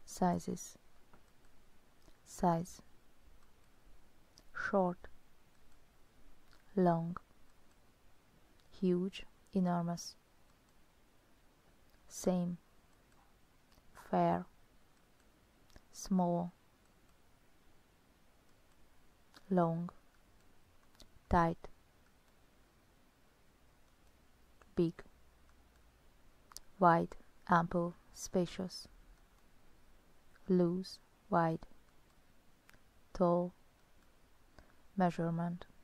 Sizes. Size. Short, long, huge, enormous. Same, fair, small, long, tight, big, wide, ample, spacious, loose, wide, tall, measurement.